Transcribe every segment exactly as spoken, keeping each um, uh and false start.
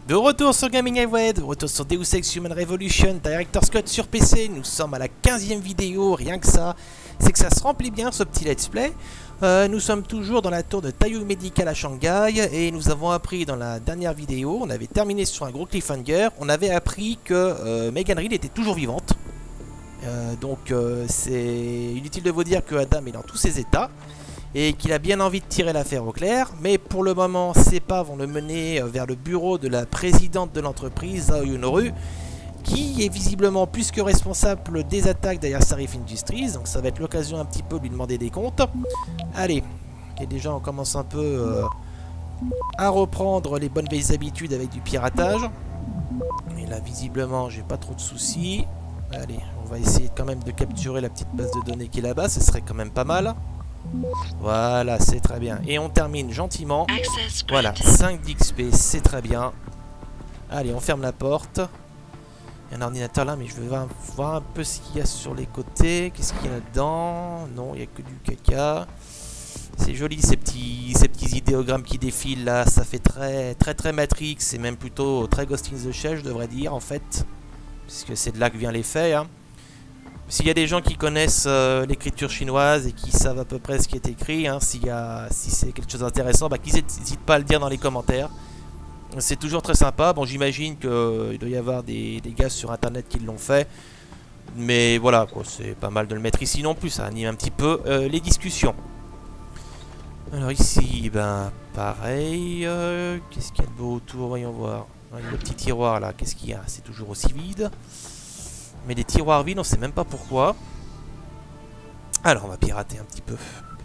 De retour sur Gaming Avoid, de retour sur Deus Ex Human Revolution, Director's Cut sur P C, nous sommes à la quinzième vidéo, rien que ça, c'est que ça se remplit bien ce petit let's play. Euh, nous sommes toujours dans la tour de Taiyou Medical à Shanghai et nous avons appris dans la dernière vidéo, on avait terminé sur un gros cliffhanger, on avait appris que euh, Megan Reed était toujours vivante. Euh, donc euh, c'est inutile de vous dire que Adam est dans tous ses états et qu'il a bien envie de tirer l'affaire au clair, mais pour le moment ses pas vont le mener vers le bureau de la présidente de l'entreprise, Zhao Yunru, qui est visiblement plus que responsable des attaques derrière Sarif Industries, donc ça va être l'occasion un petit peu de lui demander des comptes. Allez, et déjà on commence un peu euh, à reprendre les bonnes vieilles habitudes avec du piratage, et là visiblement j'ai pas trop de soucis. Allez, on va essayer quand même de capturer la petite base de données qui est là-bas, ce serait quand même pas mal. Voilà, c'est très bien. Et on termine gentiment. Voilà, cinq d'X P, c'est très bien. Allez, on ferme la porte. Il y a un ordinateur là, mais je veux voir un peu ce qu'il y a sur les côtés. Qu'est-ce qu'il y a là-dedans? Non, il n'y a que du caca. C'est joli ces petits, ces petits idéogrammes qui défilent là. Ça fait très très très Matrix et même plutôt très Ghost in the Shell, je devrais dire en fait. Puisque c'est de là que vient l'effet. Hein. S'il y a des gens qui connaissent euh, l'écriture chinoise et qui savent à peu près ce qui est écrit, hein, s'il y a, si c'est quelque chose d'intéressant, bah, qu'ils n'hésitent pas à le dire dans les commentaires. C'est toujours très sympa. Bon, j'imagine qu'il euh, doit y avoir des, des gars sur internet qui l'ont fait. Mais voilà, c'est pas mal de le mettre ici non plus. Ça anime un petit peu euh, les discussions. Alors ici, ben pareil. Euh, Qu'est-ce qu'il y a de beau autour? Voyons voir. Le petit tiroir là, qu'est-ce qu'il y a? C'est toujours aussi vide. Mais des tiroirs vides, on sait même pas pourquoi. Alors, on va pirater un petit peu.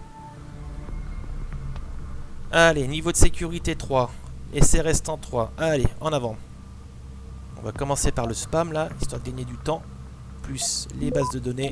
Allez, niveau de sécurité trois. Essai restant trois. Allez, en avant. On va commencer par le spam, là, histoire de gagner du temps. Plus les bases de données.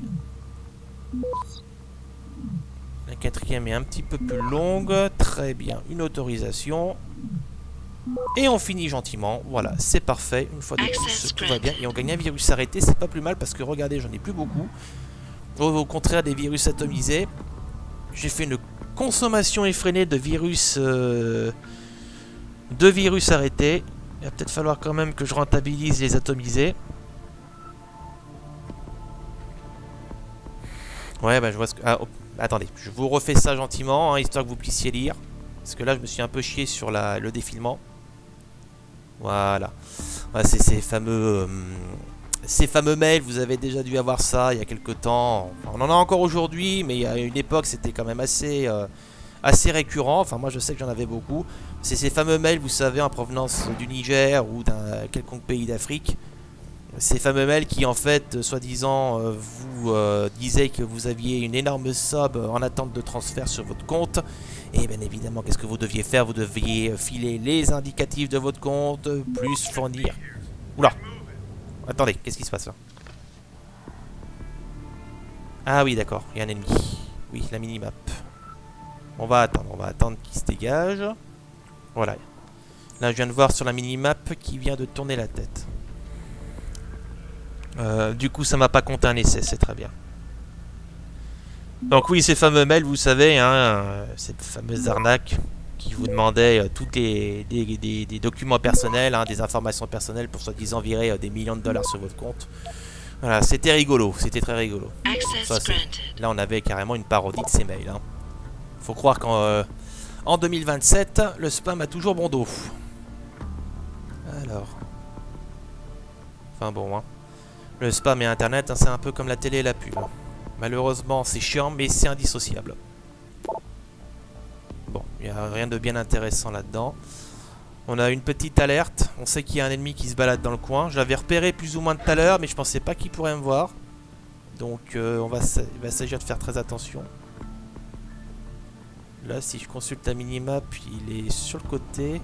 La quatrième est un petit peu plus longue. Très bien, une autorisation. Et on finit gentiment, voilà, c'est parfait, une fois de plus, tout va bien. Et on gagne un virus arrêté, c'est pas plus mal parce que regardez, j'en ai plus beaucoup. Au, au contraire des virus atomisés, j'ai fait une consommation effrénée de virus, euh, de virus arrêtés. Il va peut-être falloir quand même que je rentabilise les atomisés. Ouais, bah je vois ce que... Ah, oh, attendez, je vous refais ça gentiment, hein, histoire que vous puissiez lire. Parce que là, je me suis un peu chié sur la, le défilement. Voilà, voilà c'est ces fameux, euh, ces fameux mails, vous avez déjà dû avoir ça il y a quelques temps. Enfin, on en a encore aujourd'hui, mais il y a une époque c'était quand même assez, euh, assez récurrent. Enfin moi je sais que j'en avais beaucoup. C'est ces fameux mails, vous savez, en provenance du Niger ou d'un quelconque pays d'Afrique. Ces fameux mails qui en fait, soi-disant, euh, vous euh, disaient que vous aviez une énorme somme en attente de transfert sur votre compte. Et bien évidemment, qu'est-ce que vous deviez faire? Vous deviez filer les indicatifs de votre compte, plus fournir... Oula! Attendez, qu'est-ce qui se passe là? Ah oui, d'accord, il y a un ennemi. Oui, la minimap. On va attendre, on va attendre qu'il se dégage. Voilà. Là, je viens de voir sur la minimap qui vient de tourner la tête. Euh, du coup, ça m'a pas compté un essai, c'est très bien. Donc oui, ces fameux mails, vous savez, hein, euh, cette fameuse arnaque qui vous demandait euh, tous les des, des, des documents personnels, hein, des informations personnelles pour soi-disant virer euh, des millions de dollars sur votre compte. Voilà, c'était rigolo, c'était très rigolo. Ça, là, on avait carrément une parodie de ces mails. Hein. Faut croire qu'en euh, en deux mille vingt-sept, le spam a toujours bon dos. Alors, enfin bon, hein. Le spam et Internet, hein, c'est un peu comme la télé et la pub. Malheureusement, c'est chiant, mais c'est indissociable. Bon, il n'y a rien de bien intéressant là-dedans. On a une petite alerte. On sait qu'il y a un ennemi qui se balade dans le coin. Je l'avais repéré plus ou moins tout à l'heure, mais je pensais pas qu'il pourrait me voir. Donc, euh, on va, il va s'agir de faire très attention. Là, si je consulte la minimap, il est sur le côté.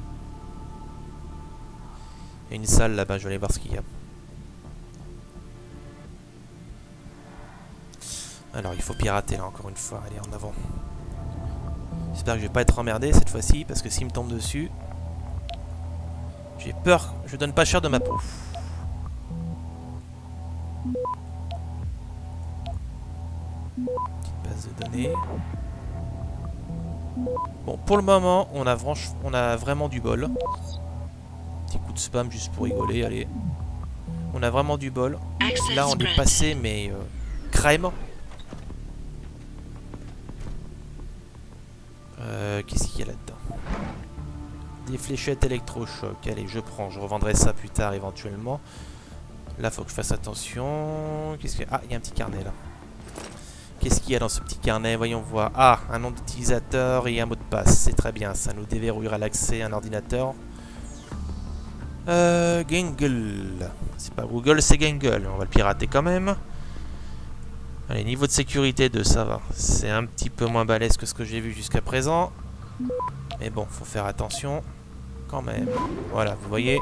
Il y a une salle là-bas, je vais aller voir ce qu'il y a. Alors il faut pirater là encore une fois, allez en avant. J'espère que je vais pas être emmerdé cette fois-ci parce que s'il me tombe dessus, j'ai peur, je donne pas cher de ma peau. Petite base de données. Bon, pour le moment, on a, on a vraiment du bol. Petit coup de spam juste pour rigoler, allez. On a vraiment du bol. Là, on est passé, mais euh, crème. Euh, Qu'est-ce qu'il y a là-dedans? Des fléchettes électrochoc. Allez, je prends. Je revendrai ça plus tard, éventuellement. Là, faut que je fasse attention. Qu'est-ce que... Ah, il y a un petit carnet, là. Qu'est-ce qu'il y a dans ce petit carnet? Voyons voir. Ah, un nom d'utilisateur et un mot de passe. C'est très bien. Ça nous déverrouillera l'accès à un ordinateur. Euh, Gangle. C'est pas Google, c'est Gangle. On va le pirater quand même. Allez, niveau de sécurité deux, ça va. C'est un petit peu moins balèze que ce que j'ai vu jusqu'à présent. Mais bon, faut faire attention. Quand même. Voilà, vous voyez.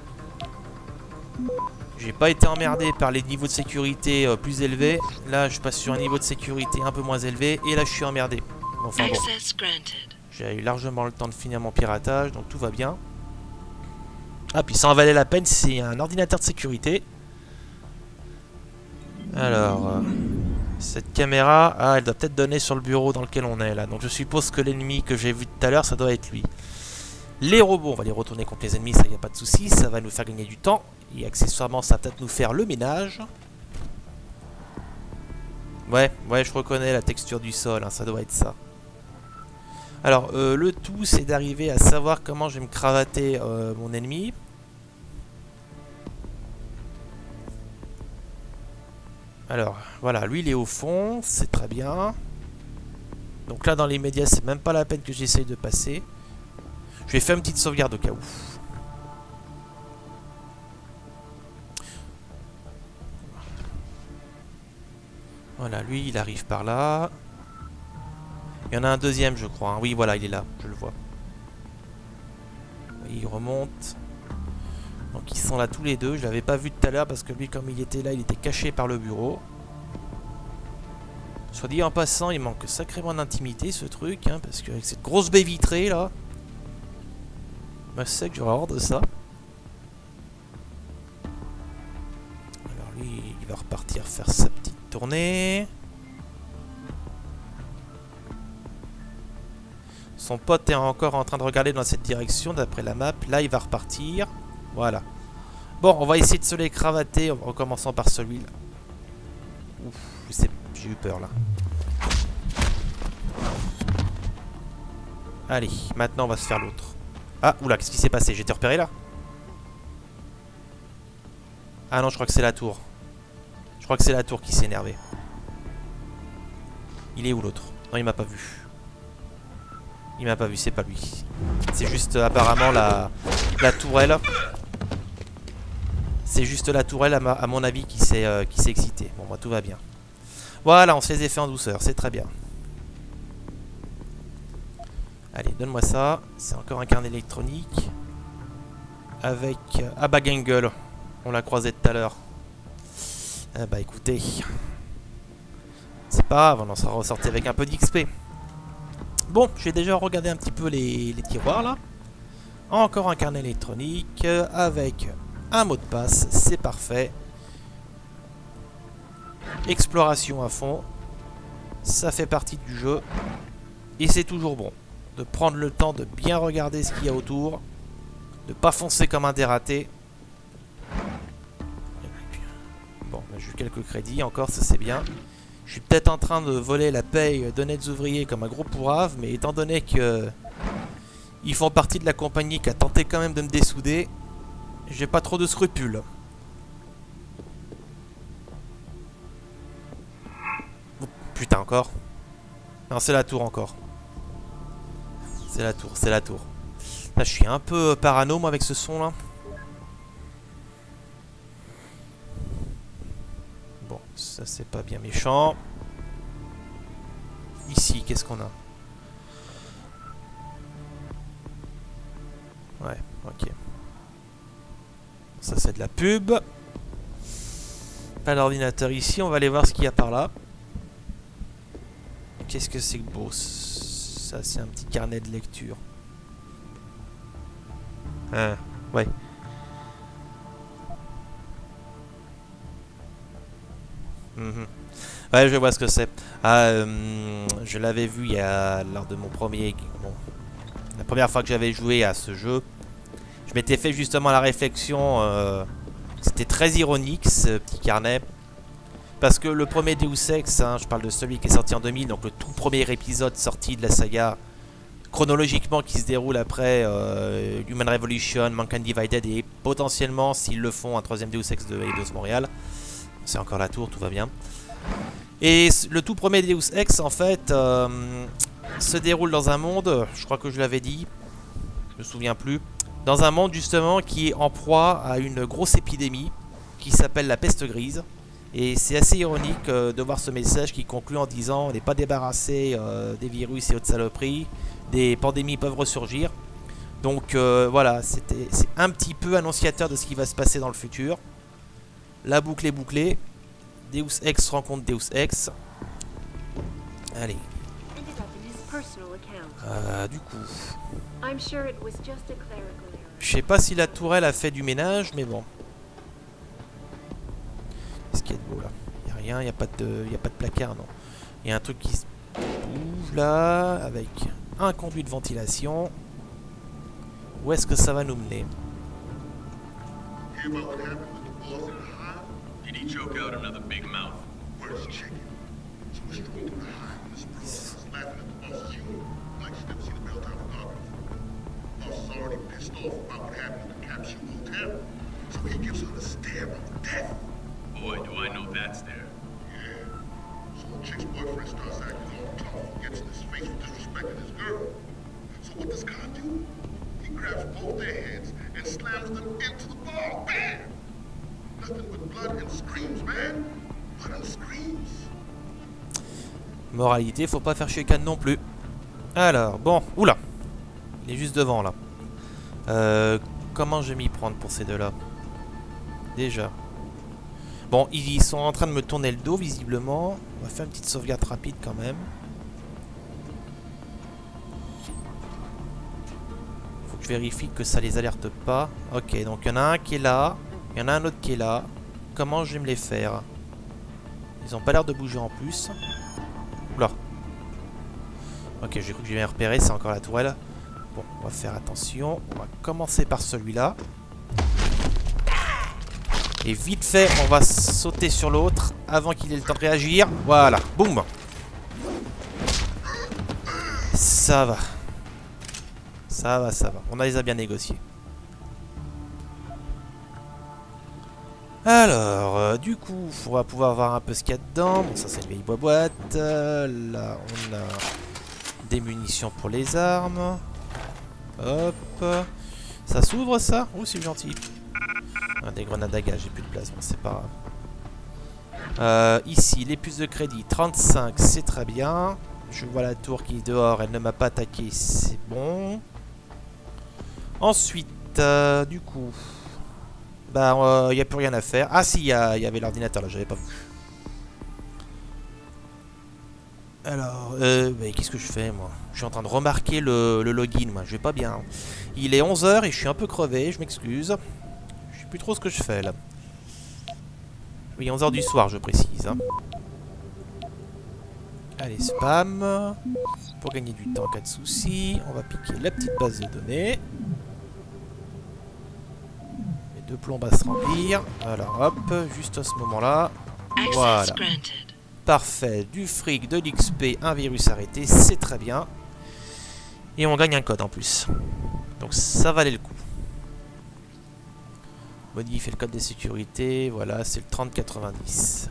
J'ai pas été emmerdé par les niveaux de sécurité euh, plus élevés. Là, je passe sur un niveau de sécurité un peu moins élevé. Et là, je suis emmerdé. Enfin bon. J'ai eu largement le temps de finir mon piratage, donc tout va bien. Ah, puis ça en valait la peine, c'est un ordinateur de sécurité. Alors, euh, cette caméra, ah, elle doit peut-être donner sur le bureau dans lequel on est là. Donc je suppose que l'ennemi que j'ai vu tout à l'heure, ça doit être lui. Les robots, on va les retourner contre les ennemis, ça y a pas de souci, ça va nous faire gagner du temps. Et accessoirement, ça va peut-être nous faire le ménage. Ouais, ouais, je reconnais la texture du sol, hein, ça doit être ça. Alors, euh, le tout, c'est d'arriver à savoir comment je vais me cravater euh, mon ennemi. Alors, voilà, lui, il est au fond, c'est très bien. Donc là, dans les médias, c'est même pas la peine que j'essaye de passer. Je vais faire une petite sauvegarde au cas où. Voilà, lui, il arrive par là. Il y en a un deuxième, je crois. Hein. Oui, voilà, il est là, je le vois. Oui, il remonte. Donc ils sont là tous les deux. Je l'avais pas vu tout à l'heure parce que lui, comme il était là, il était caché par le bureau. Soit dit en passant, il manque sacrément d'intimité, ce truc. Hein, parce qu'avec cette grosse baie vitrée, là... Bah, je sais que j'aurais hors de ça. Alors lui, il va repartir faire sa petite tournée. Son pote est encore en train de regarder dans cette direction, d'après la map. Là, il va repartir. Voilà. Bon, on va essayer de se les cravater en recommençant par celui-là. Ouf, j'ai eu peur, là. Allez, maintenant, on va se faire l'autre. Ah, oula, qu'est-ce qui s'est passé? J'étais repéré, là? Ah non, je crois que c'est la tour. Je crois que c'est la tour qui s'est énervée. Il est où, l'autre? Non, il m'a pas vu. Il m'a pas vu, c'est pas lui. C'est juste euh, apparemment la, la tourelle. C'est juste la tourelle à, ma, à mon avis qui s'est euh, qui s'est excitée. Bon, bah, tout va bien. Voilà, on se les effets en douceur, c'est très bien. Allez, donne-moi ça. C'est encore un carnet électronique. Avec... Euh, ah bah Gangle. On l'a croisé tout à l'heure. Ah bah écoutez. C'est pas grave, on en sera ressorti avec un peu d'X P. Bon, j'ai déjà regardé un petit peu les, les tiroirs là. Encore un carnet électronique euh, avec un mot de passe, c'est parfait. Exploration à fond. Ça fait partie du jeu. Et c'est toujours bon de prendre le temps de bien regarder ce qu'il y a autour. De pas foncer comme un dératé. Bon, j'ai eu quelques crédits encore, ça c'est bien. Je suis peut-être en train de voler la paye d'honnêtes ouvriers comme un gros pourrave, mais étant donné que ils font partie de la compagnie qui a tenté quand même de me dessouder, j'ai pas trop de scrupules. Oh, putain, encore. Non, c'est la tour encore. C'est la tour, c'est la tour. Là, je suis un peu parano, moi, avec ce son-là. Bon, ça, c'est pas bien méchant. Ici, qu'est-ce qu'on a? Ouais, ok. Ça, c'est de la pub. Pas d'ordinateur ici. On va aller voir ce qu'il y a par là. Qu'est-ce que c'est que beau? Ça, c'est un petit carnet de lecture. Ah, ouais. Mmh. Ouais, je vois ce que c'est. Ah, euh, je l'avais vu il y a lors de mon premier... Bon, la première fois que j'avais joué à ce jeu. Je Je m'étais fait justement la réflexion, euh, c'était très ironique ce petit carnet. Parce que le premier Deus Ex, hein, je parle de celui qui est sorti en deux mille, donc le tout premier épisode sorti de la saga, chronologiquement qui se déroule après euh, Human Revolution, Mankind Divided et potentiellement, s'ils le font, un troisième Deus Ex de Eidos Montréal. C'est encore la tour, tout va bien. Et le tout premier Deus Ex, en fait, euh, se déroule dans un monde, je crois que je l'avais dit, je me souviens plus, dans un monde justement qui est en proie à une grosse épidémie qui s'appelle la peste grise. Et c'est assez ironique euh, de voir ce message qui conclut en disant on n'est pas débarrassé euh, des virus et autres saloperies, des pandémies peuvent ressurgir. Donc euh, voilà, c'était c'est un petit peu annonciateur de ce qui va se passer dans le futur. La boucle est bouclée. Deus Ex rencontre Deus Ex. Allez. Euh, du coup. Je sais pas si la tourelle a fait du ménage, mais bon. Qu'est-ce qu'il y a de beau là? Il n'y a rien, il n'y a pas de, y a pas de placard, non. Il y a un truc qui se bouge là, avec un conduit de ventilation. Où est-ce que ça va nous mener? Boy, do I know that's there. Yeah. So the chick's boyfriend starts acting all tough and gets in his face for disrespecting his girl. So what does God do? He grabs both their heads and slams them into the bar. Bam! Nothing but blood and screams, man. Blood and screams. Moralité, faut pas faire chicane non plus. Alors, bon, oula. Il est juste devant là. Euh, comment je vais m'y prendre pour ces deux-là? Déjà. Bon, ils sont en train de me tourner le dos, visiblement. On va faire une petite sauvegarde rapide quand même. Faut que je vérifie que ça les alerte pas. Ok, donc il y en a un qui est là. Il y en a un autre qui est là. Comment je vais me les faire? Ils ont pas l'air de bouger en plus. Oula. Ok, j'ai cru que je vais les repérer, c'est encore la tourelle. Bon, on va faire attention. On va commencer par celui-là. Et vite fait, on va sauter sur l'autre avant qu'il ait le temps de réagir. Voilà, boum. Ça va. Ça va, ça va. On les a bien négociés. Alors, euh, du coup, on va pouvoir voir un peu ce qu'il y a dedans. Bon, ça c'est une vieille boîte. Euh, là, on a des munitions pour les armes. Hop. Ça s'ouvre ça? Oh, c'est gentil. Ah, des grenades à gaz, j'ai plus de place, bon, c'est pas grave. Euh, ici, les puces de crédit, trente-cinq, c'est très bien. Je vois la tour qui est dehors, elle ne m'a pas attaqué, c'est bon. Ensuite, euh, du coup, bah, il euh, n'y a plus rien à faire. Ah si, il y, y avait l'ordinateur là, j'avais pas vu. Alors, euh, qu'est-ce que je fais moi? Je suis en train de remarquer le, le login, moi, je vais pas bien. Il est onze heures et je suis un peu crevé, je m'excuse. Plus trop ce que je fais là. Oui, onze heures du soir, je précise. Hein. Allez, spam. Pour gagner du temps, pas de soucis. On va piquer la petite base de données. Les deux plombs vont se remplir. Alors, hop, juste à ce moment-là. Voilà. Parfait. Du fric, de l'X P, un virus arrêté, c'est très bien. Et on gagne un code en plus. Donc ça valait le coup. Modifier le code de sécurité, voilà, c'est le trente quatre-vingt-dix.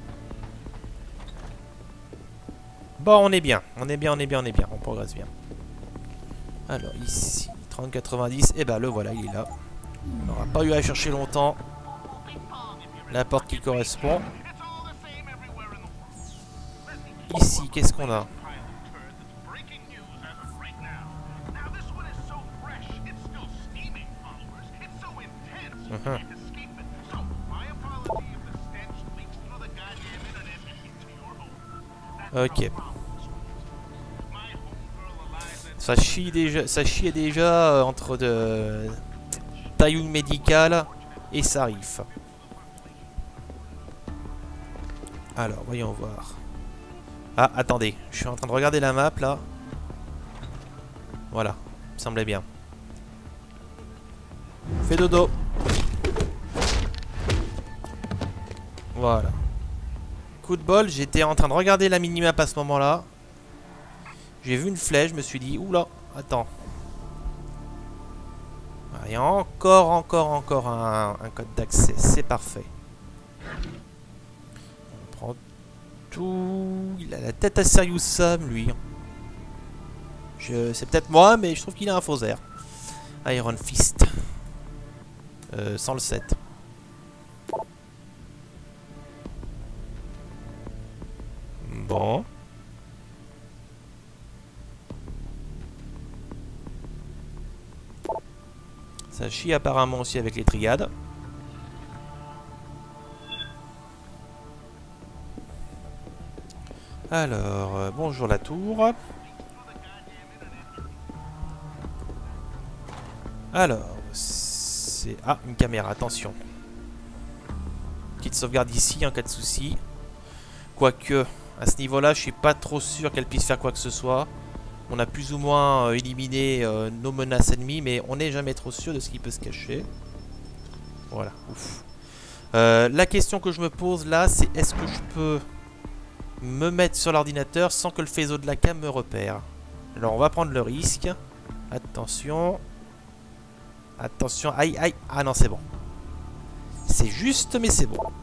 Bon, on est bien, on est bien, on est bien, on est bien, on progresse bien. Alors ici, trente quatre-vingt-dix, et ben le voilà, il est là. On n'aura pas eu à chercher longtemps. La porte qui correspond. Ici, qu'est-ce qu'on a? Uh-huh. Ok. Ça chie déjà, ça chie déjà euh, entre de tailloux médical et Sarif. Alors, voyons voir. Ah, attendez, je suis en train de regarder la map là. Voilà, me semblait bien. Fais dodo. Voilà. Coup de bol, j'étais en train de regarder la minimap à ce moment-là. J'ai vu une flèche, je me suis dit, oula, attends. Il y a encore, encore, encore un, un code d'accès. C'est parfait. On prend tout. Il a la tête à Serious Sam, lui. C'est peut-être moi, mais je trouve qu'il a un faux air. Iron Fist. Euh, sans le sept. Bon. Ça chie apparemment aussi avec les triades. Alors, euh, bonjour la tour. Alors, c'est... Ah, une caméra, attention. Petite sauvegarde ici, en cas de souci. Quoique, à ce niveau-là, je suis pas trop sûr qu'elle puisse faire quoi que ce soit. On a plus ou moins euh, éliminé euh, nos menaces ennemies, mais on n'est jamais trop sûr de ce qui peut se cacher. Voilà, ouf. Euh, la question que je me pose là, c'est est-ce que je peux me mettre sur l'ordinateur sans que le faisceau de la cam me repère? Alors on va prendre le risque. Attention. Attention, aïe, aïe. Ah non, c'est bon. C'est juste, mais c'est bon.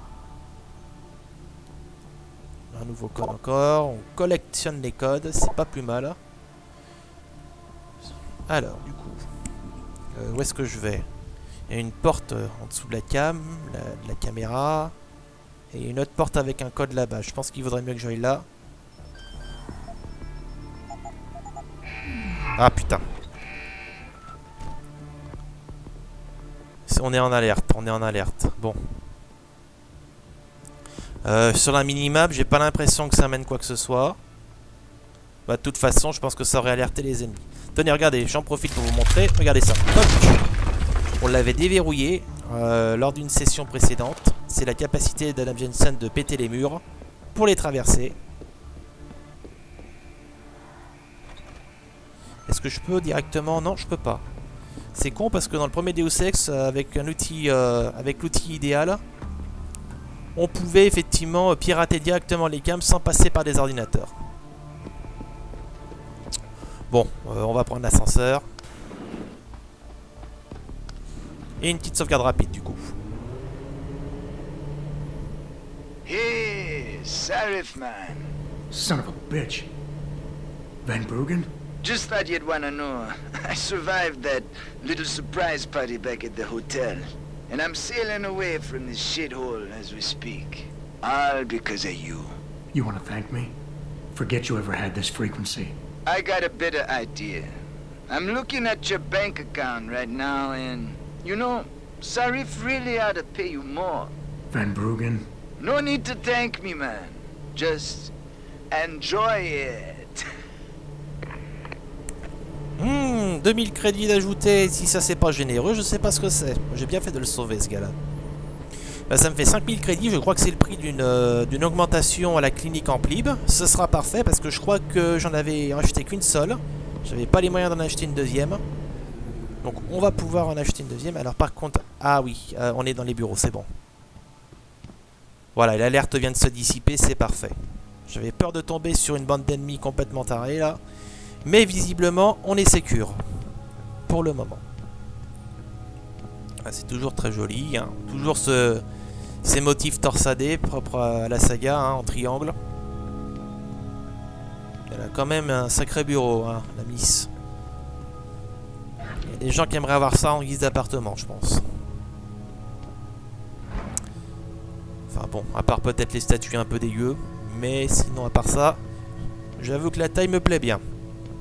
Un nouveau code encore. On collectionne les codes. C'est pas plus mal. Alors, du coup. Euh, où est-ce que je vais? Il y a une porte en dessous de la cam. La, de la caméra. Et une autre porte avec un code là-bas. Je pense qu'il vaudrait mieux que j'aille là. Ah putain. On est en alerte. On est en alerte. Bon. Euh, sur la minimap, j'ai pas l'impression que ça amène quoi que ce soit. Bah, de toute façon, je pense que ça aurait alerté les ennemis. Tenez, regardez, j'en profite pour vous montrer. Regardez ça. Hop. On l'avait déverrouillé euh, lors d'une session précédente. C'est la capacité d'Adam Jensen de péter les murs pour les traverser. Est-ce que je peux directement? Non, je peux pas. C'est con parce que dans le premier Deus Ex, avec un outil, euh, avec l'outil idéal, on pouvait effectivement pirater directement les cams sans passer par des ordinateurs. Bon, euh, on va prendre l'ascenseur. Et une petite sauvegarde rapide du coup. Hey, Sarif man. Son of a bitch. Van Bruggen? Just thought you'd wanna know. I survived that little surprise party back at the hotel. And I'm sailing away from this shithole as we speak. All because of you. You want to thank me? Forget you ever had this frequency. I got a better idea. I'm looking at your bank account right now and... You know, Sarif really ought to pay you more. Van Bruggen? No need to thank me, man. Just... enjoy it. Hmm, deux mille crédits d'ajouter. Si ça c'est pas généreux, je sais pas ce que c'est. J'ai bien fait de le sauver ce gars-là. Bah, ça me fait cinq mille crédits. Je crois que c'est le prix d'une euh, d'une augmentation à la clinique en plib. Ce sera parfait parce que je crois que j'en avais acheté qu'une seule. J'avais pas les moyens d'en acheter une deuxième. Donc on va pouvoir en acheter une deuxième. Alors par contre... Ah oui, euh, on est dans les bureaux, c'est bon. Voilà, l'alerte vient de se dissiper, c'est parfait. J'avais peur de tomber sur une bande d'ennemis complètement tarés là. Mais visiblement, on est sécure. Pour le moment. Ah, c'est toujours très joli. Hein. Toujours ce, ces motifs torsadés propres à la saga, hein, en triangle. Elle a quand même un sacré bureau, hein, la Miss. Il y a des gens qui aimeraient avoir ça en guise d'appartement, je pense. Enfin bon, à part peut-être les statues un peu dégueu. Mais sinon, à part ça, j'avoue que la taille me plaît bien.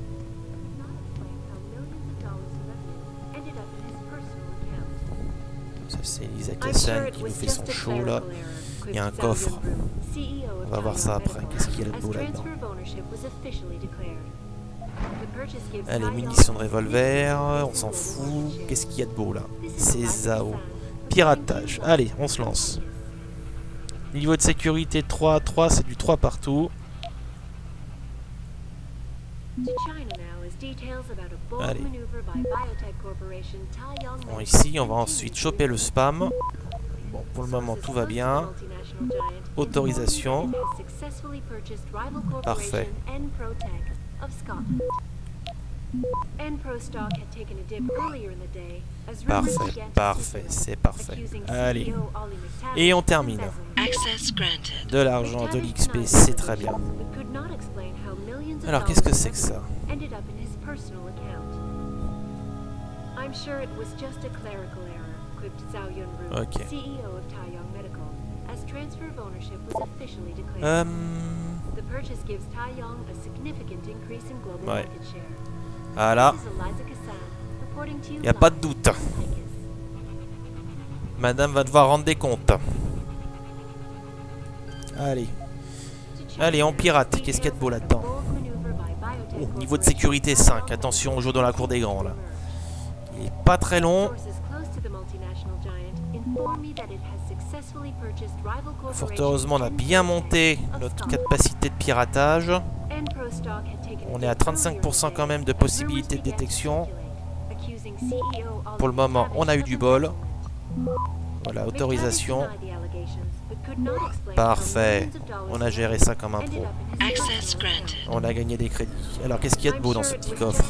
Ça c'est Elisa Kassan qui nous fait son show là. Il y a un coffre. On va voir ça après. Qu'est-ce qu'il y a de beau là-dedans? Allez, munitions de revolver. On s'en fout. Qu'est-ce qu'il y a de beau là? C'est Zao. Piratage. Allez, on se lance. Niveau de sécurité trois à trois, c'est du trois partout. Allez. Bon, ici, on va ensuite choper le spam. Bon, pour le moment, tout va bien. Autorisation. Parfait. Parfait, parfait, c'est parfait. Allez. Et on termine. De l'argent, de l'X P, c'est très bien. Alors, qu'est-ce que c'est que ça? Ok. Euh... Ouais. Voilà. Il n'y a pas de doute. Madame va devoir rendre des comptes. Allez. Allez, on pirate. Qu'est-ce qu'il y a de beau là-dedans? Oh, niveau de sécurité cinq. Attention, on joue dans la cour des grands là. Il est pas très long. Fort heureusement, on a bien monté notre capacité de piratage. On est à trente-cinq pour cent quand même de possibilité de détection. Pour le moment, on a eu du bol. Voilà, autorisation. Parfait. On a géré ça comme un pro. On a gagné des crédits. Alors, qu'est-ce qu'il y a de beau dans ce petit coffre?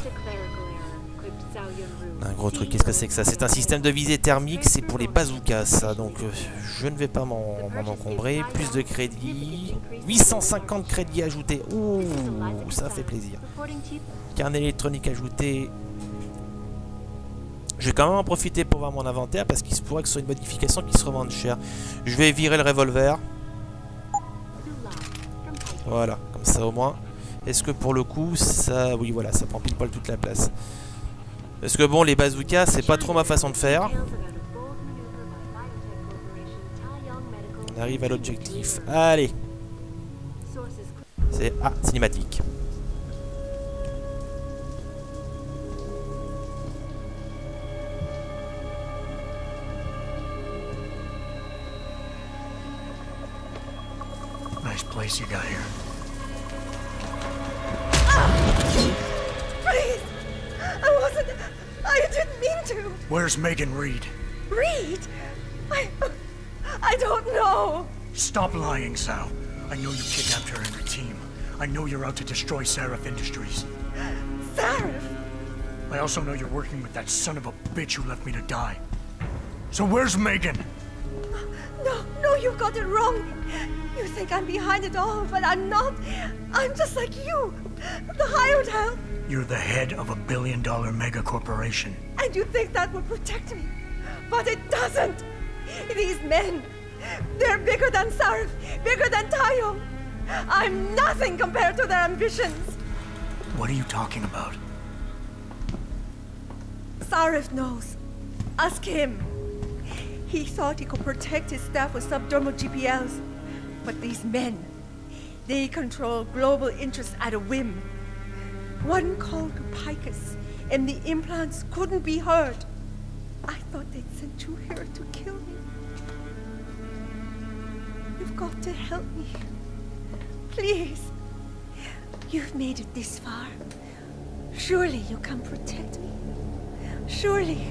Un gros truc, qu'est-ce que c'est que ça? C'est un système de visée thermique, c'est pour les bazookas, ça. Donc, euh, je ne vais pas m'en encombrer. Plus de crédits. huit cent cinquante crédits ajoutés. Ouh, ça fait plaisir. Carnet électronique ajouté. Je vais quand même en profiter pour voir mon inventaire parce qu'il se pourrait que ce soit une modification qui se revende cher. Je vais virer le revolver. Voilà, comme ça au moins. Est-ce que pour le coup, ça... Oui, voilà, ça prend pile poil toute la place. Parce que bon, les bazookas, c'est pas trop ma façon de faire. On arrive à l'objectif. Allez. C'est... Ah, cinématique. Nice place you got here. Please! I wasn't... I didn't mean to! Where's Megan Reed? Reed? I... I don't know! Stop lying, Sal. I know you kidnapped her and her team. I know you're out to destroy Sarif Industries. Sarif? I also know you're working with that son of a bitch who left me to die. So where's Megan? No, no, you got it wrong. You think I'm behind it all, but I'm not. I'm just like you. The hired help. You're the head of a billion-dollar mega corporation. And you think that would protect me. But it doesn't. These men, they're bigger than Sarif, bigger than Tayo. I'm nothing compared to their ambitions. What are you talking about? Sarif knows. Ask him. He thought he could protect his staff with subdermal G P Ls. But these men, they control global interests at a whim. One call to Picus, and the implants couldn't be heard. I thought they'd sent you here to kill me. You've got to help me. Please. You've made it this far. Surely you can protect me. Surely.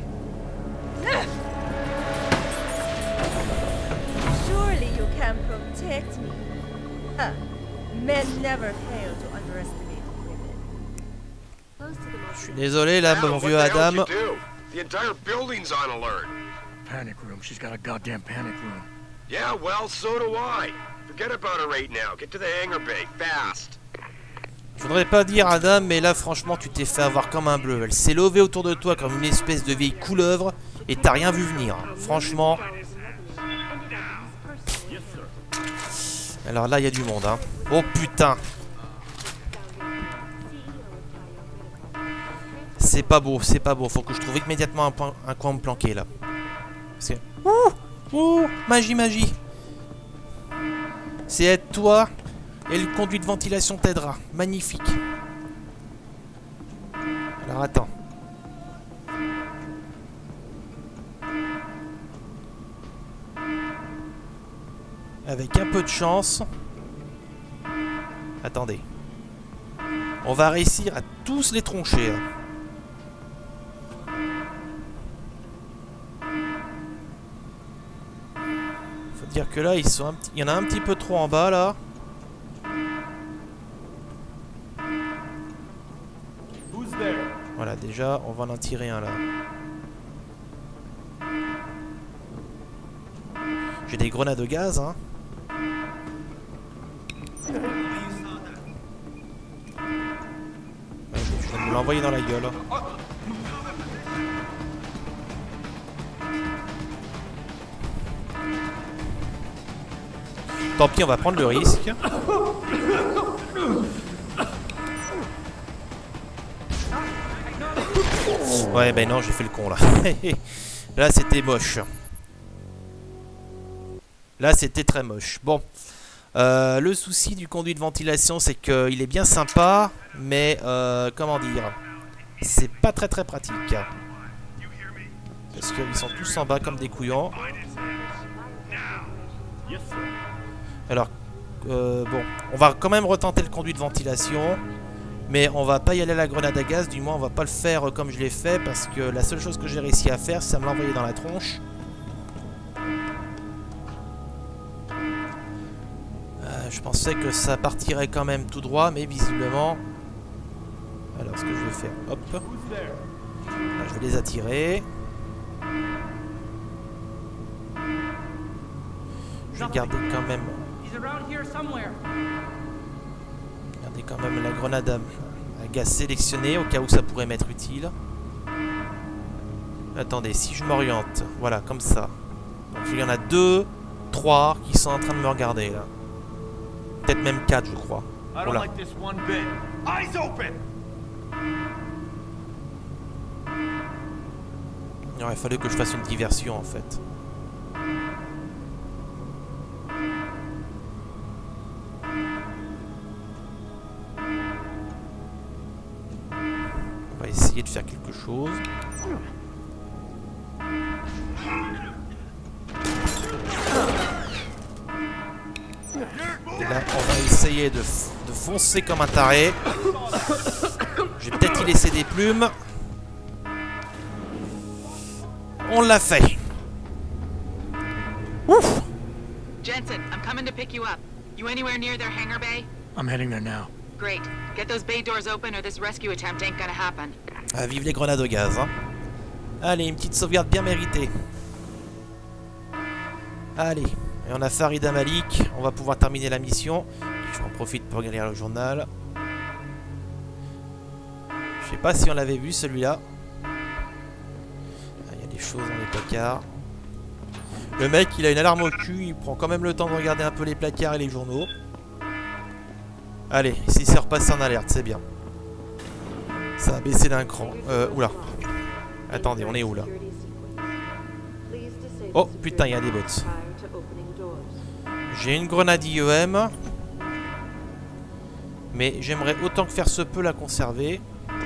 Surely you can protect me. Huh. Men never fail to underestimate women. Je suis désolé là, mon vieux Adam. The entire building's on alert. Panic room. She's got a goddamn panic room. Yeah, well, so do I. Forget about her right now. Get to the hangar bay, fast. Je voudrais pas dire Adam, mais là franchement tu t'es fait avoir comme un bleu. Elle s'est levée autour de toi comme une espèce de vieille couleuvre et t'as rien vu venir. Franchement. Alors là il y a du monde hein. Oh putain. C'est pas beau, c'est pas beau. Faut que je trouve immédiatement un, point, un coin me planquer là. Parce que... Ouh, ouh, magie, magie. C'est être toi et le conduit de ventilation t'aidera. Magnifique. Alors attends. Avec un peu de chance. Attendez. On va réussir à tous les troncher. Hein. Faut dire que là, ils sont un petit... il y en a un petit peu trop en bas, là. Voilà, déjà, on va en tirer un, là. J'ai des grenades de gaz, hein. Ouais, je viens de me l'envoyer dans la gueule. Tant pis, on va prendre le risque. Ouais, ben non, j'ai fait le con, là. Là, c'était moche. Là, c'était très moche. Bon. Euh, le souci du conduit de ventilation, c'est qu'il est bien sympa, mais, euh, comment dire, c'est pas très très pratique. Parce qu'ils sont tous en bas comme des couillons. Alors, euh, bon, on va quand même retenter le conduit de ventilation. Mais on va pas y aller à la grenade à gaz, du moins on va pas le faire comme je l'ai fait, parce que la seule chose que j'ai réussi à faire, c'est à me l'envoyer dans la tronche. Euh, je pensais que ça partirait quand même tout droit, mais visiblement... Alors ce que je vais faire, hop. Là, je vais les attirer. Je vais garder quand même... Regardez quand même la grenade à, à gaz sélectionnée au cas où ça pourrait m'être utile. Attendez, si je m'oriente, voilà, comme ça. Donc il y en a deux, trois qui sont en train de me regarder là. Peut-être même quatre, je crois. Voilà. Il aurait fallu que je fasse une diversion en fait. On va essayer de faire quelque chose. Et là, on va essayer de, de foncer comme un taré. Je vais peut-être y laisser des plumes. On l'a fait. Ouf. Jensen, I'm coming to pick you up. You anywhere near their hangar bay? I'm heading there now. Great. Get those bay doors open or this rescue attempt ain't gonna happen. Ah, vive les grenades au gaz, hein. Allez, une petite sauvegarde bien méritée. Allez, et on a Farida Malik. On va pouvoir terminer la mission. Je en profite pour lire le journal. Je sais pas si on l'avait vu celui-là. Il y a des choses dans les placards. Le mec, il a une alarme au cul. Il prend quand même le temps de regarder un peu les placards et les journaux. Allez, ici c'est repassé en alerte, c'est bien. Ça a baissé d'un cran. Euh, oula. Attendez, on est où là? Oh putain, il y a des bots. J'ai une grenade I E M. Mais j'aimerais autant que faire se peut la conserver.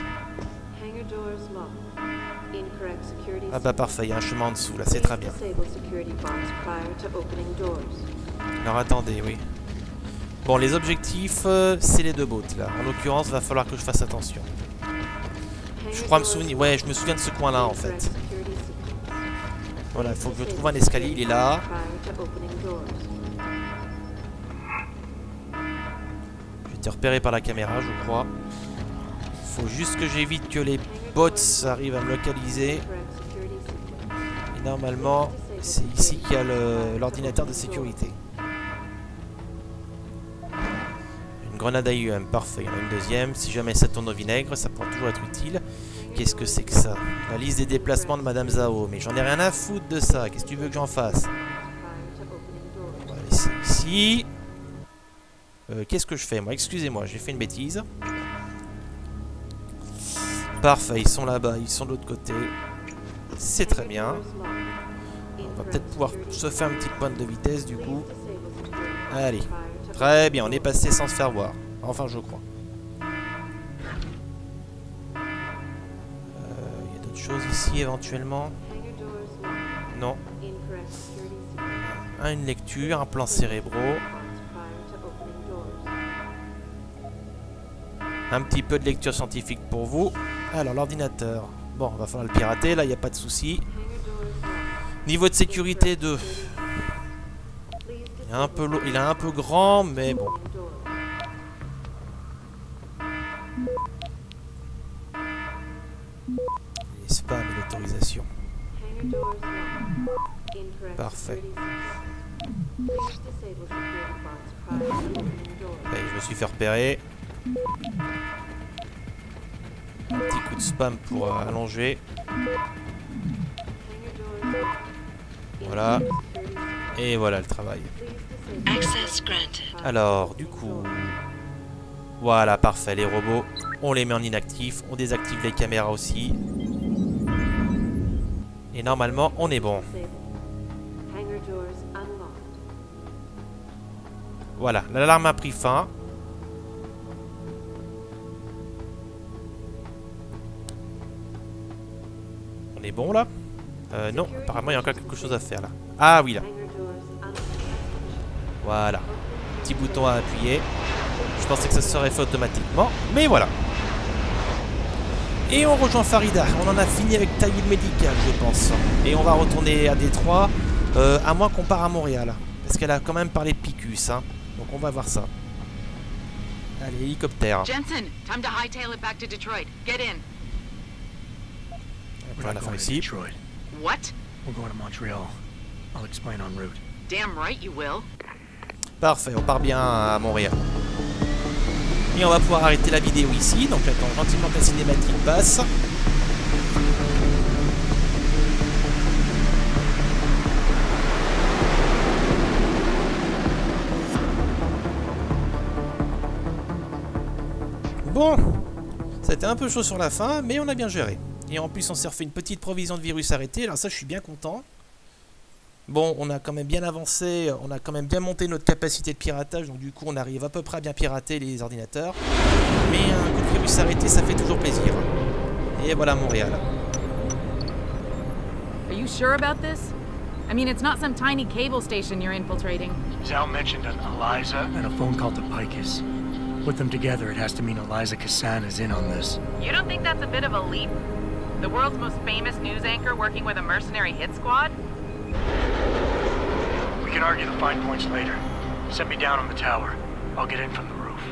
Ah bah parfait, il y a un chemin en dessous là, c'est très bien. Alors attendez, oui. Bon, les objectifs, euh, c'est les deux bots là. En l'occurrence, va falloir que je fasse attention. Je crois me souvenir. Ouais, je me souviens de ce coin là en fait. Voilà, il faut que je trouve un escalier, il est là. J'ai été repéré par la caméra, je crois. Faut juste que j'évite que les bots arrivent à me localiser. Et normalement, c'est ici qu'il y a l'ordinateur de sécurité. Une grenade à I E M, parfait. Il y en a une deuxième. Si jamais ça tourne au vinaigre, ça pourra toujours être utile. Qu'est-ce que c'est que ça? La liste des déplacements de Madame Zhao. Mais j'en ai rien à foutre de ça. Qu'est-ce que tu veux que j'en fasse? On va laisser ici. Euh, Qu'est-ce que je fais moi? Excusez-moi, j'ai fait une bêtise. Parfait, ils sont là-bas, ils sont de l'autre côté. C'est très bien. On va peut-être pouvoir se faire une petite pointe de vitesse du coup. Allez. Très bien, on est passé sans se faire voir. Enfin, je crois. Il y a d'autres choses ici éventuellement. Non. Un, une lecture, un plan cérébraux. Un petit peu de lecture scientifique pour vous. Alors, l'ordinateur. Bon, on va falloir le pirater, là, il n'y a pas de souci. Niveau de sécurité deux. Il est un peu, il est un peu grand, mais bon. Les spams et l'autorisation. Parfait. Allez, je me suis fait repérer. Un petit coup de spam pour euh, allonger. Voilà. Et voilà le travail. Alors, du coup... Voilà, parfait. Les robots, on les met en inactif. On désactive les caméras aussi. Et normalement, on est bon. Voilà, l'alarme a pris fin. On est bon là? Euh, non, apparemment il y a encore quelque chose à faire là. Ah oui là. Voilà. Petit bouton à appuyer. Je pensais que ça serait fait automatiquement, mais voilà. Et on rejoint Farida. On en a fini avec Taïd Médical, je pense. Et on va retourner à Détroit, euh, à moins qu'on parte à Montréal. Parce qu'elle a quand même parlé de Picus, hein. Donc on va voir ça. Allez, hélicoptère. Jensen, time to hightail it back to Detroit. Get in. Voilà, la fin ici. What? We're going to Montreal. I'll explain en route. Damn right you will. Parfait, on part bien à Montréal. Et on va pouvoir arrêter la vidéo ici. Donc j'attends gentiment que la cinématique passe. Bon, c'était un peu chaud sur la fin, mais on a bien géré. Et en plus, on s'est refait une petite provision de virus arrêté. Alors ça, je suis bien content. Bon, on a quand même bien avancé. On a quand même bien monté notre capacité de piratage. Donc du coup, on arrive à peu près à bien pirater les ordinateurs. Mais un coup de virus arrêté, ça fait toujours plaisir. Et voilà Montréal. Are you sure about this? I mean, it's not some tiny cable station you're infiltrating. Zal mentioned an Eliza and a phone call to Picus. Put them together, it has to mean Eliza Kassan is in on this. You don't think that's a bit of a leap? The world's most famous news anchor working with a mercenary hit squad? We can argue the fine points later. Set me down on the tower. I'll get in from the roof.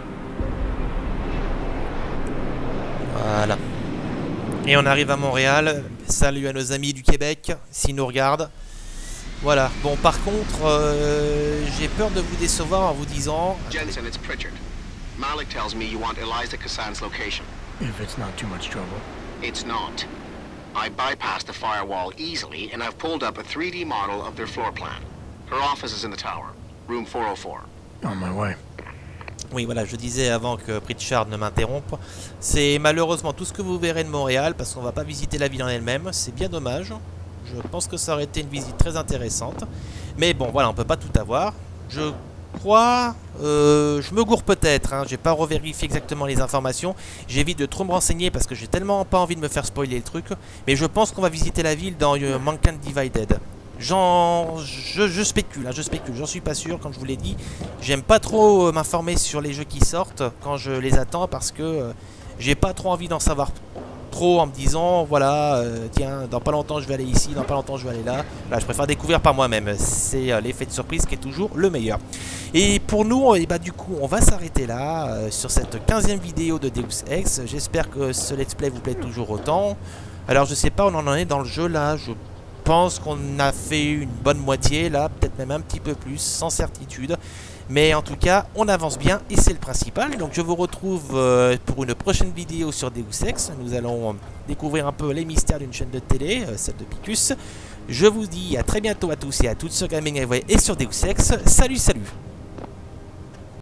Voilà. Et on arrive à Montréal. Salut à nos amis du Québec, s'ils nous regardent. Voilà. Bon, par contre, euh, j'ai peur de vous décevoir en vous disant... Jensen, it's Pritchard. Malik tells me you want Eliza Kassan's location. If it's not too much trouble. It's not. I bypassed the firewall easily, and I've pulled up a three D model of their floor plan. Her office is in the tower, room four oh four. On my way. Oui, voilà, je disais avant que Pritchard ne m'interrompe. C'est malheureusement tout ce que vous verrez de Montréal, parce qu'on va pas visiter la ville en elle-même. C'est bien dommage. Je pense que ça aurait été une visite très intéressante. Mais bon, voilà, on peut pas tout avoir. Je crois... Euh, je me gourre peut-être, hein, j'ai pas revérifié exactement les informations. J'évite de trop me renseigner parce que j'ai tellement pas envie de me faire spoiler le truc. Mais je pense qu'on va visiter la ville dans euh, Mankind Divided. J'en... Je, je spécule, hein, je spécule, j'en suis pas sûr, comme je vous l'ai dit. J'aime pas trop euh, m'informer sur les jeux qui sortent quand je les attends parce que euh, j'ai pas trop envie d'en savoir trop en me disant, voilà, euh, tiens, dans pas longtemps je vais aller ici, dans pas longtemps je vais aller là. Là, je préfère découvrir par moi-même. C'est euh, l'effet de surprise qui est toujours le meilleur. Et pour nous, et bah, du coup, on va s'arrêter là euh, sur cette quinzième vidéo de Deus Ex. J'espère que ce let's play vous plaît toujours autant. Alors, je sais pas, on en est dans le jeu là. Je pense qu'on a fait une bonne moitié là, peut-être même un petit peu plus, sans certitude. Mais en tout cas, on avance bien et c'est le principal. Donc je vous retrouve euh, pour une prochaine vidéo sur Deus Ex. Nous allons découvrir un peu les mystères d'une chaîne de télé, euh, celle de Picus. Je vous dis à très bientôt à tous et à toutes sur Gaming Highway et sur Deus Ex. Salut, salut!